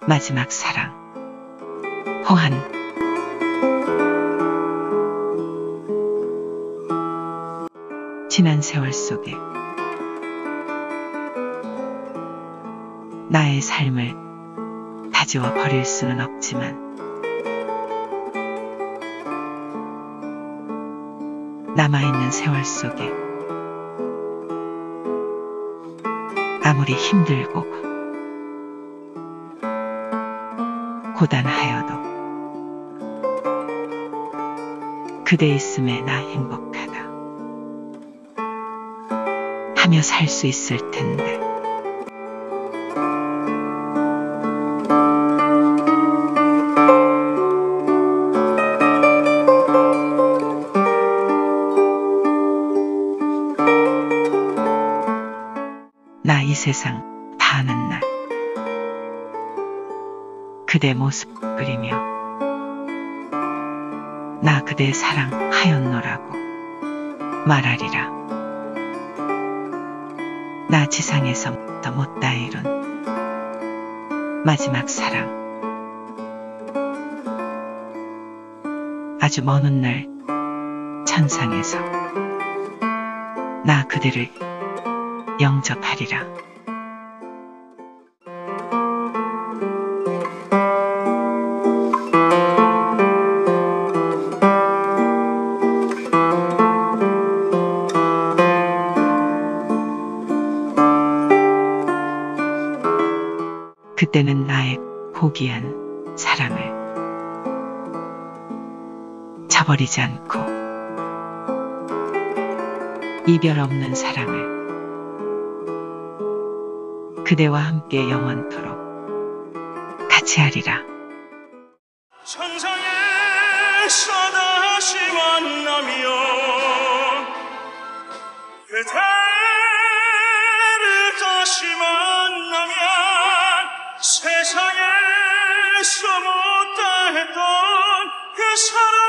마지막 사랑. 호한. 지난 세월 속에 나의 삶을 다지워 버릴 수는 없지만 남아있는 세월 속에 아무리 힘들고 고단하여도 그대 있음에 나 행복하다 하며 살 수 있을 텐데. 나 이 세상 다 아는 날 그대 모습 그리며 나 그대 사랑하였노라고 말하리라. 나 지상에서 더 못다 이룬 마지막 사랑. 아주 먼 훗날 천상에서 나 그대를 영접하리라. 그때는 나의 고귀한 사랑을 저버리지 않고 이별 없는 사랑을 그대와 함께 영원토록 같이 하리라. 천상에서 다시 만나면 그대를 다시 만나면 세상에서 못다 했던 그 사랑